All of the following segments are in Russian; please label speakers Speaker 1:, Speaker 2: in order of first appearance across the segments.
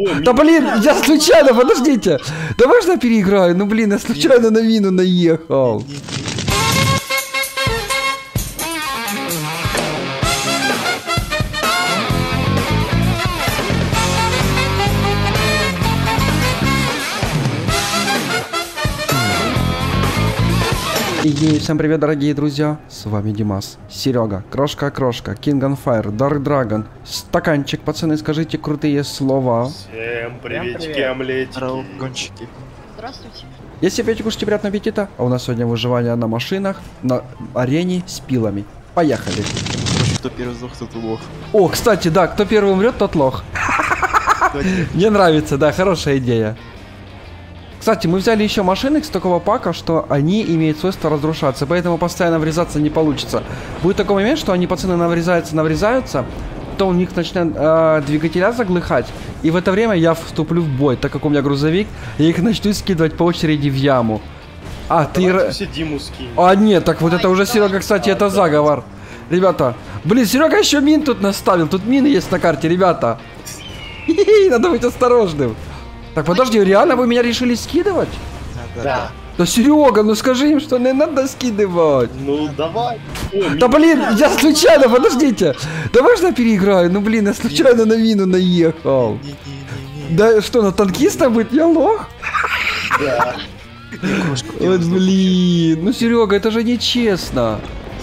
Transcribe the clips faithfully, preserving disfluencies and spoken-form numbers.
Speaker 1: Да блин, я случайно, подождите. Да можно я переиграю? Ну блин, я случайно на мину наехал. И всем привет, дорогие друзья, с вами Димас, Серега, Крошка-Крошка, King on Fire, Dark Dragon, Стаканчик, пацаны, скажите крутые слова.
Speaker 2: Всем приветики, омлетики.
Speaker 3: Здравствуйте.
Speaker 1: Если пейте, кушайте, приятного аппетита, а у нас сегодня выживание на машинах, на арене с пилами. Поехали.
Speaker 4: Кто первый сдох, тот лох.
Speaker 1: О, кстати, да, кто первый умрет, тот лох. Мне нравится, да, хорошая идея. Кстати, мы взяли еще машины с такого пака, что они имеют свойство разрушаться, поэтому постоянно врезаться не получится. Будет такой момент, что они, пацаны, наврезаются, наврезаются, то у них начнет э, двигателя заглыхать, и в это время я вступлю в бой, так как у меня грузовик, я их начну скидывать по очереди в яму. А, ты...
Speaker 2: Все Диму скинь.
Speaker 1: А, нет, так вот это уже Серега, кстати, это заговор. Ребята, блин, Серега еще мин тут наставил, тут мины есть на карте, ребята. Надо быть осторожным. Так, подожди, реально вы меня решили скидывать?
Speaker 2: Да. Да,
Speaker 1: да Серега, ну скажи им, что не надо скидывать.
Speaker 2: Ну давай. О,
Speaker 1: да блин, я случайно, подождите. Да можно я переиграю? Ну блин, я случайно на мину наехал. Не, не, не, не. Да что, на танкиста быть? Я лох?
Speaker 2: Да.
Speaker 1: Вот блин, ну Серега, это же нечестно.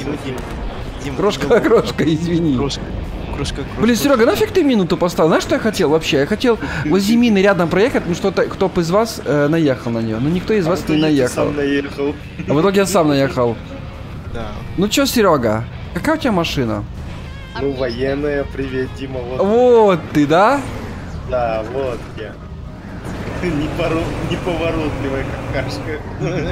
Speaker 1: Крошка, крошка, извини. Крошка. Крошка, крошка. Блин, Серега, нафиг ты минуту поставил? Знаешь, что я хотел вообще? Я хотел возле мины рядом проехать, ну что-то, кто бы из вас э, наехал на нее. Ну никто из вас а не наехал.
Speaker 2: Сам наехал.
Speaker 1: А в итоге я сам наехал.
Speaker 4: Да.
Speaker 1: Ну чё, Серега, какая у тебя машина?
Speaker 2: Ну военная, привет, Дима. Вот,
Speaker 1: вот ты, да?
Speaker 2: Да, вот я. Неповоротливая какашка.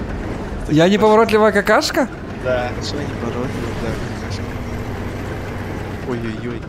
Speaker 1: Я неповоротливая какашка?
Speaker 2: Да.
Speaker 4: Что неповоротливая, да, какашка. Ой-ой-ой.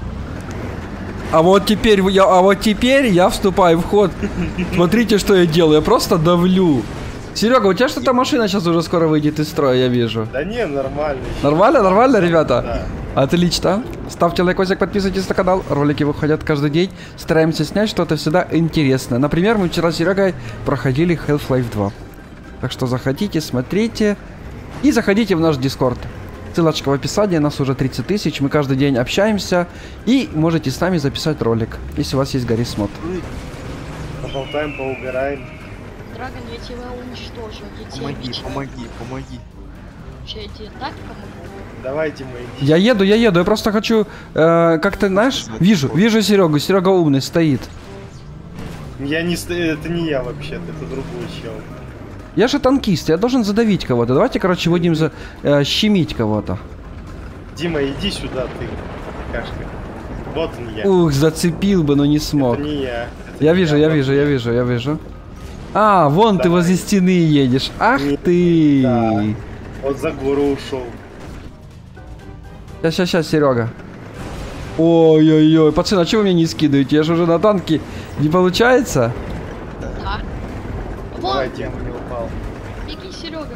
Speaker 1: А вот теперь я, а вот теперь я вступаю в ход. Смотрите, что я делаю. Я просто давлю. Серега, у тебя что-то машина сейчас уже скоро выйдет из строя, я вижу.
Speaker 2: Да не, нормально.
Speaker 1: Нормально, нормально, ребята?
Speaker 2: Да.
Speaker 1: Отлично. Ставьте лайкосик, подписывайтесь на канал. Ролики выходят каждый день. Стараемся снять что-то всегда интересное. Например, мы вчера с Серегой проходили Half-Life два. Так что заходите, смотрите. И заходите в наш Дискорд. Ссылочка в описании, нас уже тридцать тысяч, мы каждый день общаемся, и можете с нами записать ролик, если у вас есть Гаррисмод.
Speaker 2: Поболтаем, поугараем.
Speaker 3: Драгон, я тебя уничтожу, я тебя
Speaker 4: Помоги,
Speaker 3: обещаю.
Speaker 4: помоги, помоги.
Speaker 3: Вообще, я тебе так помогу.
Speaker 2: Давайте мы идем.
Speaker 1: Я еду, я еду, я просто хочу, э, как ты знаешь, вижу, вижу Серегу, Серега умный, стоит.
Speaker 2: Я не стою, это не я вообще-то, это другой чел.
Speaker 1: Я же танкист, я должен задавить кого-то. Давайте, короче, будем за, э, щемить кого-то.
Speaker 2: Дима, иди сюда, ты, какашка. Вот он я.
Speaker 1: Ух, зацепил бы, но не смог.
Speaker 2: Это не я. Это
Speaker 1: Я
Speaker 2: не
Speaker 1: вижу, я вижу, я вижу, я вижу. А, вон
Speaker 2: Давай.
Speaker 1: ты возле стены едешь. Ах
Speaker 2: Нет,
Speaker 1: ты!
Speaker 2: да. Вот за гору ушел.
Speaker 1: Сейчас, сейчас, сейчас, Серега. Ой-ой-ой, пацаны, а чего вы меня не скидываете? Я же уже на танке. Не получается?
Speaker 3: Да. Вон,
Speaker 2: Давай, Дима не упал.
Speaker 3: беги, Серега.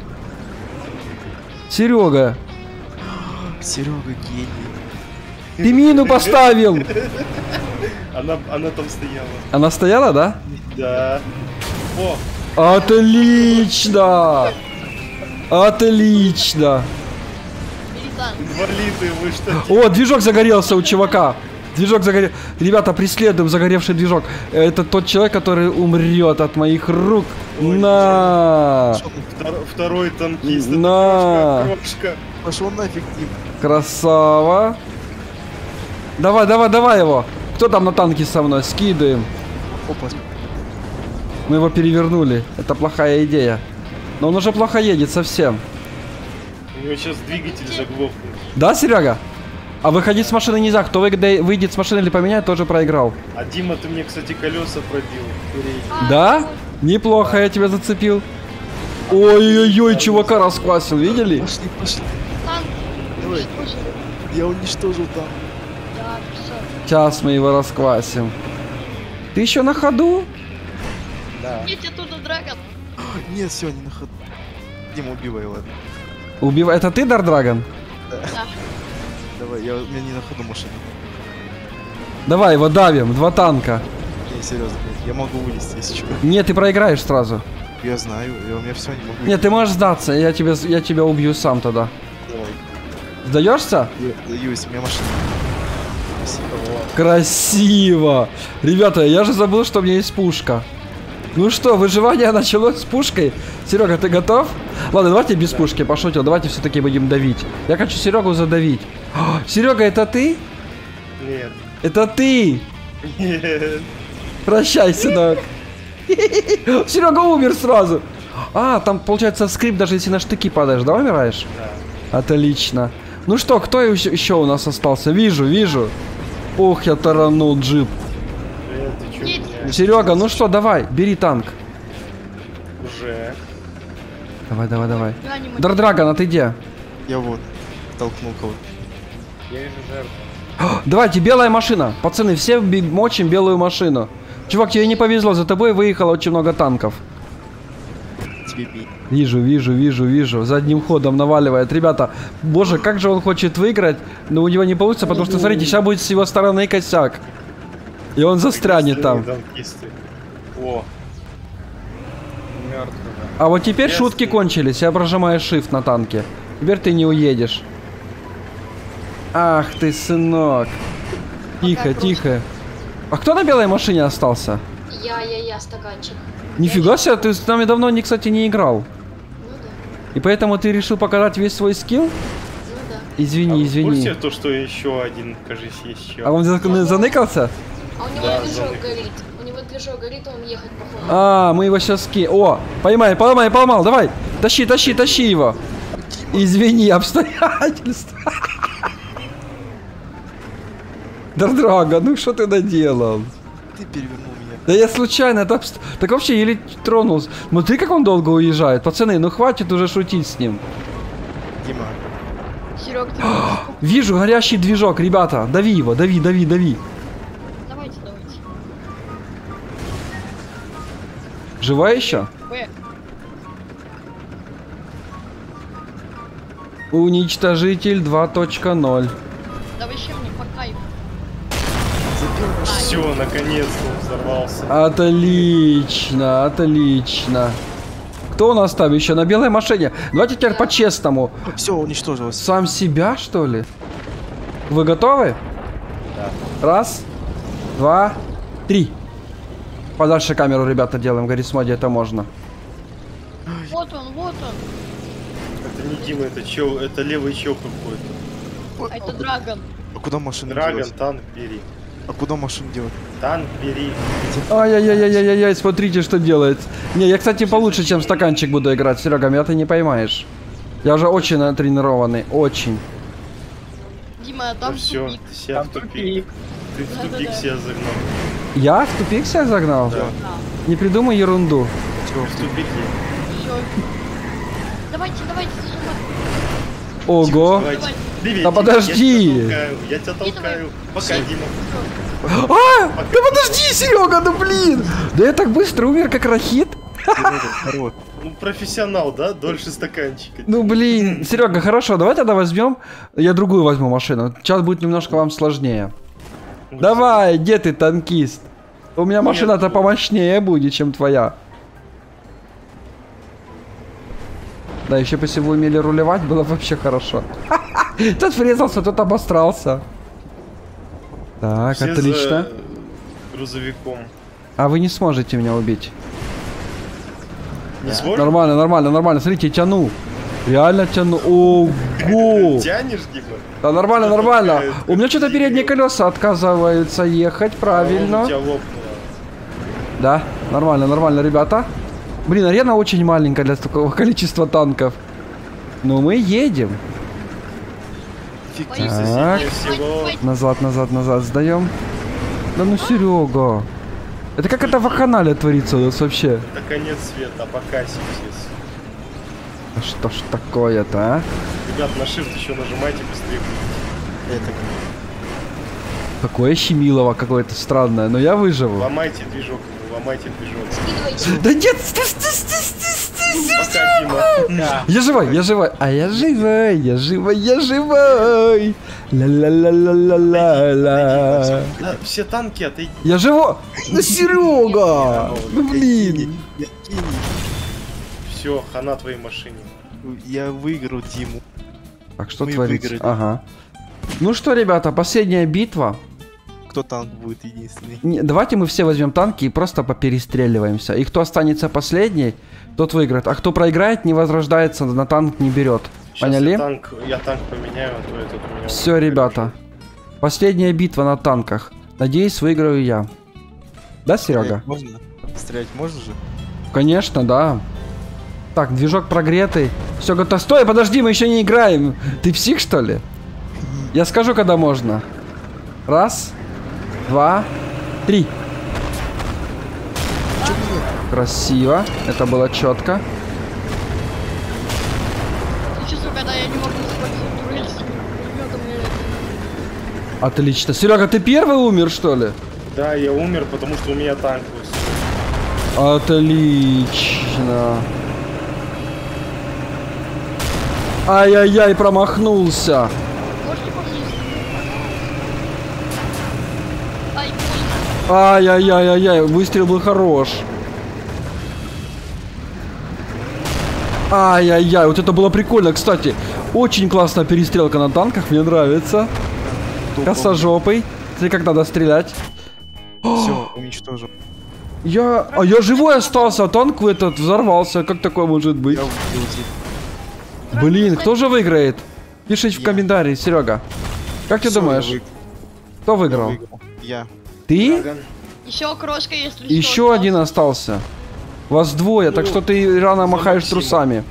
Speaker 1: Серега,
Speaker 4: Серега гений.
Speaker 1: ты мину поставил!
Speaker 2: Она, она там стояла.
Speaker 1: Она стояла, да?
Speaker 2: Да. О,
Speaker 1: Отлично! Отлично!
Speaker 3: Великан.
Speaker 2: инвалиды, вы что?
Speaker 1: О, движок загорелся у чувака. Движок загорел. Ребята, преследуем загоревший движок. Это тот человек, который умрет от моих рук.
Speaker 2: Ой,
Speaker 1: На!
Speaker 2: Втор, второй танкист. это
Speaker 1: На!
Speaker 2: крошка, крошка.
Speaker 4: Пошел нафиг, Дим.
Speaker 1: Красава. Давай, давай, давай его. Кто там на танке со мной? Скидываем.
Speaker 4: Опа.
Speaker 1: Мы его перевернули. Это плохая идея. Но он уже плохо едет совсем.
Speaker 2: У него сейчас двигатель заглохнет.
Speaker 1: Да, Серега? А выходить с машины нельзя. Кто выйдет, выйдет с машины или поменяет, тоже проиграл.
Speaker 2: А Дима, ты мне, кстати, колеса пробил. Передние.
Speaker 1: Да? Неплохо, я тебя зацепил. Ой-ой-ой, чувака расквасил, видели?
Speaker 4: Пошли, пошли.
Speaker 3: Танк.
Speaker 4: Давай.
Speaker 3: Уничтожил.
Speaker 4: Я уничтожил там.
Speaker 3: Да, все.
Speaker 1: Сейчас мы его расквасим. Ты еще на ходу?
Speaker 2: Да.
Speaker 3: Едь оттуда, Драгон.
Speaker 4: Нет, все, не на ходу. Дима, убивай, ладно.
Speaker 1: Убивай. Это ты, Dark Dragon?
Speaker 3: Да.
Speaker 4: Давай, я, у меня не на ходу машина.
Speaker 1: Давай его давим. Два танка.
Speaker 4: Не, серьезно, блядь. Я могу вылезти, если что.
Speaker 1: Нет, ты проиграешь сразу.
Speaker 4: Я знаю, я у меня все не могу.
Speaker 1: Нет, ты можешь сдаться, я тебя, я тебя убью сам тогда.
Speaker 4: Давай.
Speaker 1: Сдаешься?
Speaker 4: Я сдаюсь, у меня машина. Спасибо.
Speaker 1: Красиво! Ребята, я же забыл, что у меня есть пушка. Ну что, выживание началось с пушкой. Серега, ты готов? Ладно, давайте без пушки, пошутил. Давайте все-таки будем давить. Я хочу Серегу задавить. О, Серега, это ты?
Speaker 2: Нет.
Speaker 1: Это ты!
Speaker 2: Нет.
Speaker 1: Прощай, сынок. Серега умер сразу. А, там получается скрип, даже если на штыки падаешь, да, умираешь?
Speaker 2: Да.
Speaker 1: Отлично. Ну что, кто еще у нас остался? Вижу, вижу. Ох, я таранул джип.
Speaker 2: Э, ты чё
Speaker 3: Нет.
Speaker 2: меня?
Speaker 1: Серега, ну что, давай, бери танк.
Speaker 2: Уже.
Speaker 1: Давай, давай, давай.
Speaker 3: Я не могу.
Speaker 1: Дардрагон, а ты где?
Speaker 4: Я вот толкнул кого-то.
Speaker 2: Я вижу жертву.
Speaker 1: Давайте, белая машина. Пацаны, все би- мочим белую машину. Чувак, тебе не повезло, за тобой выехало очень много танков.
Speaker 4: Тебе бей.
Speaker 1: Вижу, вижу, вижу, вижу. Задним ходом наваливает. Ребята, боже, как же он хочет выиграть, но у него не получится, потому что, смотрите, сейчас будет с его стороны косяк. И он застрянет там.
Speaker 2: Танкисты. О. Мертвый.
Speaker 1: А вот теперь
Speaker 2: Yes.
Speaker 1: шутки кончились. Я прожимаю shift на танке. Теперь ты не уедешь. Ах ты, сынок. Тихо,
Speaker 5: Какая
Speaker 1: тихо. А кто на белой машине остался?
Speaker 5: Я, я, я, стаканчик.
Speaker 1: Нифига себе, ты с нами давно, не, кстати, не играл.
Speaker 5: Ну да,
Speaker 1: И поэтому ты решил показать весь свой скилл?
Speaker 5: ну да.
Speaker 1: Извини,
Speaker 2: А вы в
Speaker 1: извини.
Speaker 2: курсе то, что еще один, кажись, есть еще?
Speaker 1: А он за- заныкался?
Speaker 5: А у него
Speaker 2: Да,
Speaker 5: движок
Speaker 2: занык.
Speaker 5: горит. У него движок горит, он ехать походу.
Speaker 1: А, мы его сейчас ски... О, поймай, поймай, поймал, давай. Тащи, тащи, тащи его. Извини, обстоятельства. Дардрага, ну что ты наделал?
Speaker 4: Ты перевернул меня.
Speaker 1: Да я случайно, так, обст- так вообще еле тронулся. Смотри, как он долго уезжает. Пацаны, ну хватит уже шутить с ним.
Speaker 4: Дима,
Speaker 3: Серег, ты
Speaker 1: Вижу горящий движок, ребята. Дави его, дави, дави, дави.
Speaker 3: давайте, давайте.
Speaker 1: Жива еще?
Speaker 3: Б.
Speaker 1: Уничтожитель два точка ноль.
Speaker 3: Да вообще мне по кайфу.
Speaker 2: Все, наконец-то он взорвался.
Speaker 1: Отлично, отлично. Кто у нас там еще на белой машине? Давайте теперь по-честному.
Speaker 4: все уничтожилось.
Speaker 1: Сам себя, что ли? Вы готовы?
Speaker 2: Да.
Speaker 1: Раз, два, три. Подальше камеру, ребята, делаем. В Гаррисмоде это можно.
Speaker 3: Вот он, вот он.
Speaker 2: Это не Дима, это чел, это левый чел какой-то.
Speaker 3: А это Драгон.
Speaker 4: А куда машину
Speaker 2: Драгон,
Speaker 4: делать?
Speaker 2: танк бери.
Speaker 4: А куда машину делать?
Speaker 2: Танк бери.
Speaker 1: Ай-яй-яй-яй-яй, смотрите, что делает. Не, я, кстати, получше, чем стаканчик буду играть. Серега, меня ты не поймаешь. Я уже очень натренированный, очень.
Speaker 3: Дима, а там
Speaker 2: все,
Speaker 3: тупик.
Speaker 2: ты себя в тупик. Ты в тупик
Speaker 3: Да-да-да.
Speaker 2: себя загнал.
Speaker 1: Я в тупик себя загнал?
Speaker 2: Да.
Speaker 3: Да,
Speaker 1: Не придумай ерунду.
Speaker 2: Ты в тупике.
Speaker 3: все. Давайте, давайте, зажимай.
Speaker 1: Ого.
Speaker 2: Давайте. Привет,
Speaker 1: Да
Speaker 2: Дима,
Speaker 1: подожди.
Speaker 2: Я тебя толкаю, я тебя толкаю. Пока, Дима.
Speaker 1: А, да подожди, Серега, ну блин. Да я так быстро умер, как рахит.
Speaker 4: Серега, хорош.
Speaker 2: Ну, профессионал, да? Дольше стаканчика.
Speaker 1: Ну блин, Серега, хорошо, давай тогда возьмем. Я другую возьму машину. Сейчас будет немножко вам сложнее. Давай, где ты, танкист? У меня машина-то
Speaker 2: Нет.
Speaker 1: помощнее будет, чем твоя. Да, еще бы если вы умели рулевать, было вообще хорошо. Тот врезался, тот обосрался. Так,
Speaker 2: Все
Speaker 1: отлично.
Speaker 2: за грузовиком.
Speaker 1: А вы не сможете меня убить.
Speaker 2: Не сможешь?
Speaker 1: Нормально, нормально, нормально. Смотрите, тяну. Реально тяну. Ого!
Speaker 2: Тянешь, Дима?
Speaker 1: Да нормально,
Speaker 2: Что
Speaker 1: нормально.
Speaker 2: такая-
Speaker 1: У меня что-то передние колеса отказываются ехать,
Speaker 2: А, он у
Speaker 1: правильно.
Speaker 2: тебя лопнуло.
Speaker 1: Да, нормально, нормально, ребята. Блин, арена очень маленькая для такого количества танков. Но мы едем.
Speaker 4: Фиг
Speaker 3: Ой.
Speaker 4: ты.
Speaker 1: Так.
Speaker 2: Соседнее село.
Speaker 1: Назад, назад, назад сдаем. Да ну, Серега. Это как это в Аканале творится у нас вообще?
Speaker 2: Это конец света, пока сипсис.
Speaker 1: Да что ж такое-то, а?
Speaker 2: Ребят, на shift еще нажимайте быстрее.
Speaker 4: Это
Speaker 1: Какое щемилово какое-то странное, но я выживу.
Speaker 2: Ломайте движок, ломайте движок.
Speaker 5: Скидывайте.
Speaker 1: Да нет, сты, сты, сты, сты, сты.
Speaker 2: Пока, Дима.
Speaker 1: Я живой, я живой, а я живой, я живой, я живой. Ла-ла-ла-ла-ла-ла-ла.
Speaker 2: Да, все танки отойди.
Speaker 1: Я живой. Ну, Серега! Ну, блин.
Speaker 4: Я гений.
Speaker 2: Все, хана твоей машине.
Speaker 4: Я выиграл Диму.
Speaker 1: Так, что
Speaker 4: Мы
Speaker 1: творится?
Speaker 4: выиграли.
Speaker 1: Ага. Ну что, ребята, последняя битва.
Speaker 4: Кто танк будет единственный?
Speaker 1: Не, давайте мы все возьмем танки и просто поперестреливаемся. И кто останется последний, тот выиграет. А кто проиграет, не возрождается, на танк не берет.
Speaker 2: Сейчас
Speaker 1: Поняли?
Speaker 2: Я танк, я танк поменяю, а то этот у меня...
Speaker 1: Все, ребята. Последняя битва на танках. Надеюсь, выиграю я. Да, Серега?
Speaker 4: Стрелять можно? Стрелять можно же?
Speaker 1: Конечно, да. Так, движок прогретый. Все готово. Стой, подожди, мы еще не играем. Ты псих, что ли? Я скажу, когда можно. Раз, два, три. Красиво. Это было четко.
Speaker 3: Я чувствую, когда я не могу использовать турельским пулеметом.
Speaker 1: Отлично. Серега, ты первый умер, что ли?
Speaker 2: Да, я умер, потому что у меня танк выстрелил.
Speaker 1: Отлично. Ай-яй-яй, промахнулся.
Speaker 3: Можете поближе? Ай, больно.
Speaker 1: Ай-яй-яй-яй-яй, выстрел был хорош. Ай-яй-яй, вот это было прикольно, кстати. Очень классная перестрелка на танках, мне нравится. Косожопый. Смотри, как надо стрелять.
Speaker 4: Все, уничтожил.
Speaker 1: Я... А я живой остался, а танк этот взорвался. Как такое может быть?
Speaker 4: Я убил Диму.
Speaker 1: Блин, кто же выиграет? Пишите в
Speaker 4: Я.
Speaker 1: комментарии, Серега. Как ты
Speaker 4: Всё,
Speaker 1: думаешь,
Speaker 4: я выиграл.
Speaker 1: кто
Speaker 4: Я
Speaker 1: выиграл?
Speaker 4: выиграл. Я.
Speaker 1: Ты?
Speaker 2: Драгон.
Speaker 3: Еще крошка, если что.
Speaker 1: Еще
Speaker 3: остался.
Speaker 1: один остался. Вас двое, так
Speaker 2: Ну,
Speaker 1: что ты рано
Speaker 2: за
Speaker 1: махаешь
Speaker 2: Максима.
Speaker 1: трусами.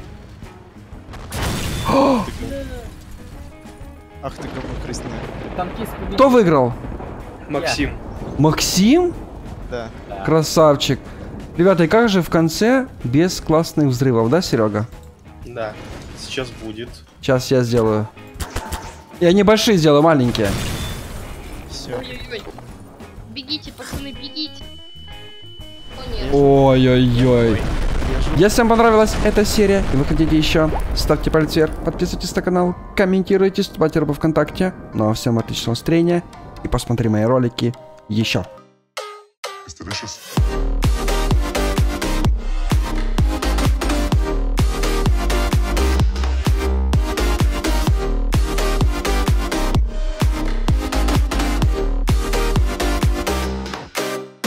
Speaker 4: Ах ты говно крестная.
Speaker 1: Кто выиграл?
Speaker 2: Максим.
Speaker 1: Максим?
Speaker 4: Да.
Speaker 1: Красавчик. Ребята, и как же в конце без классных взрывов, да, Серега?
Speaker 2: Да. Сейчас будет.
Speaker 1: Сейчас я сделаю. Я небольшие сделаю, маленькие.
Speaker 4: Все.
Speaker 3: Ой-ой-ой. Бегите, пацаны, бегите.
Speaker 5: О, нет.
Speaker 1: Ой-ой-ой. Если вам понравилась эта серия и вы хотите еще, ставьте палец вверх, подписывайтесь на канал, комментируйте, вступайте в ВКонтакте. Ну а всем отличного настроения и посмотри мои ролики еще.
Speaker 6: It's delicious.